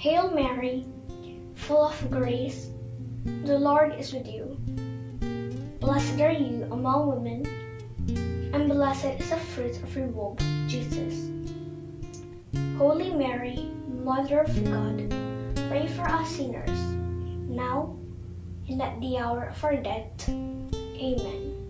Hail Mary, full of grace, the Lord is with you. Blessed are you among women, and blessed is the fruit of your womb, Jesus. Holy Mary, Mother of God, pray for us sinners, now and at the hour of our death. Amen.